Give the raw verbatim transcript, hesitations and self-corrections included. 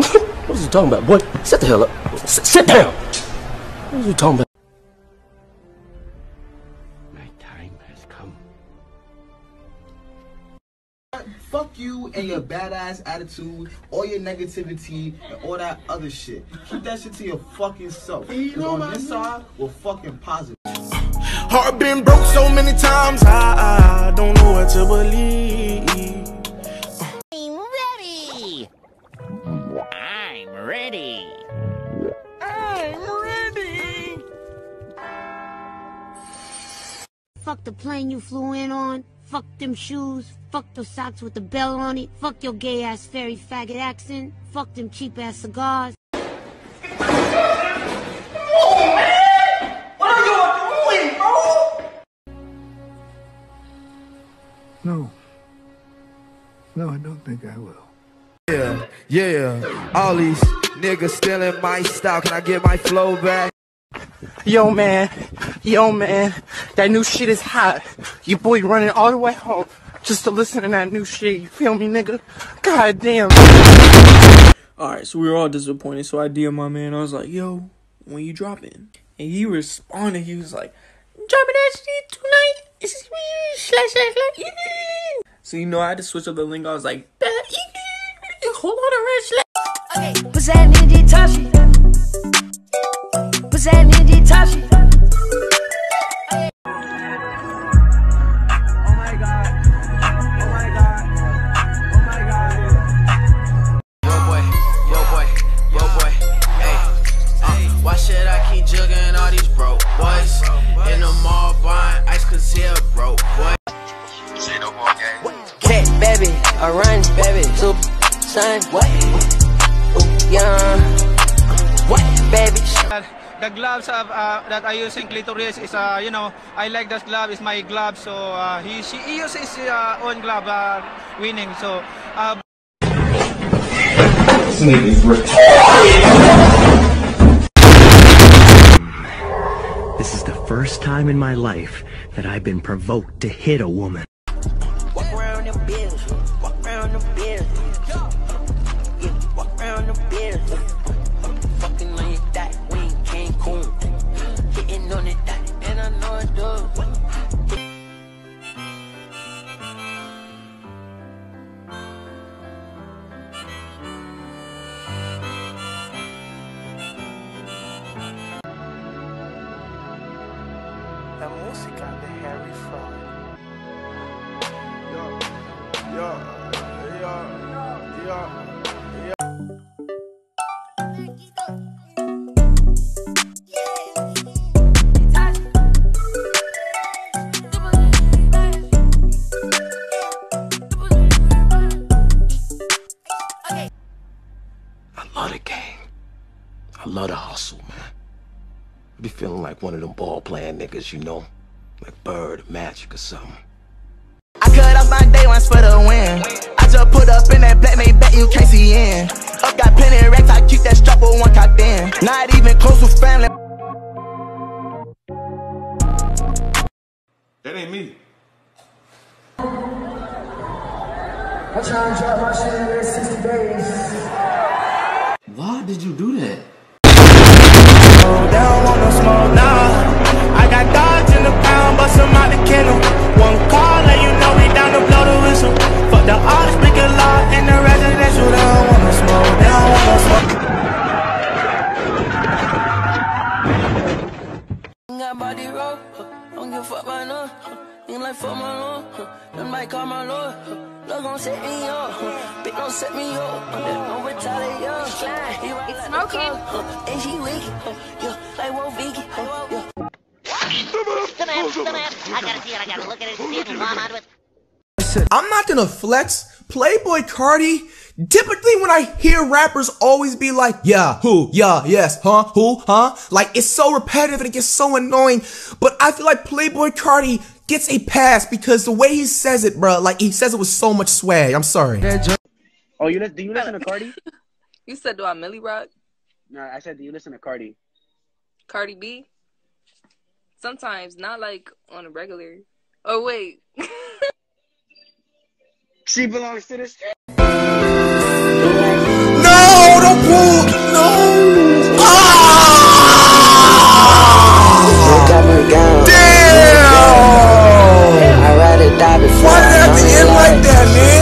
What is he talking about, boy? Sit the hell up. S sit down. What is he talking about? My time has come. Fuck you and your badass attitude, all your negativity, and all that other shit. Keep that shit to your fucking self. Cause on this side, we're fucking positive. Heart been broke so many times, I, I don't know what to believe. I'm ready. I'm ready. I'm ready. Fuck the plane you flew in on. Fuck them shoes. Fuck those socks with the bell on it. Fuck your gay ass fairy faggot accent. Fuck them cheap ass cigars. No. No, I don't think I will. Yeah, yeah, all these niggas stealing my style. Can I get my flow back? Yo, man. Yo, man. That new shit is hot. Your boy running all the way home just to listen to that new shit. You feel me, nigga? God damn. Alright, so we were all disappointed. So I D M'd my man. I was like, yo, when you dropping? And he responded. He was like, dropping that shit tonight. Slash, slash, slash. So, you know, I had to switch up the link. I was like, hold on a red slash. Okay, what's that nigga Tashi? What's that nigga Tashi? Oh my god. Oh my god. Oh my god. Yo boy, yo boy, yo boy, hey. Uh, why should I keep jugging all these broke boys? In the mall buying ice cause he a broke boy. Say no more gang. Cat baby, I run baby, super son, what? Ooh, yeah. What baby? The gloves have, uh, that I use in clitoris is, uh, you know, I like this glove, is my glove, so uh, he, she, he uses his uh, own glove, uh, winning, so, uh... This nigga's rich. This is the first time in my life that I've been provoked to hit a woman. Walk around the building, walk around the building, yeah, walk around the building, fucking on your dot, we ain't Cancun, hitting on it dot, and I know it does. La música de Harry Fraud. Yo, yo, yo, yo, yo. I love the game. I love the hustle, man. I be feeling like one of them ball playing niggas, you know? Like Bird or Magic or something. I cut off my day ones for the win. I just put up in that black, make bet you can't see in. Up got plenty of racks, I keep that strap with one cock in. Not even close with family. That ain't me. I'm trying to drop my shit in the next sixty days. Why did you do that? They don't want no smoke now. I got dogs in the pound, but some out the kennel. One call, let you know we down to blow the whistle. Fuck the artist, speak a lot, and the residential. They don't want no smoke. They don't want no smoke. Got body roll, don't give a fuck about no. Ain't like fuck my lord, them might call my lord. Love gon' set me up, bitch don't set me up. Don't retaliate, yo. It's smoking, and she wicked, yo. Like whoa, Vicky, yo. I gotta see it, I gotta look at it, see it, and run onto it. I'm not gonna flex. Playboi Carti, typically when I hear rappers always be like, yeah, who, yeah, yes, huh, who, huh? Like, it's so repetitive and it gets so annoying. But I feel like Playboi Carti gets a pass because the way he says it, bro, like, he says it with so much swag. I'm sorry. Oh, you do you listen to Cardi? You said, do I Millie Rock? No, I said, do you listen to Cardi? Cardi B? Sometimes, not like on a regular. Oh, wait. She belongs to the street. No, don't the end like that, man.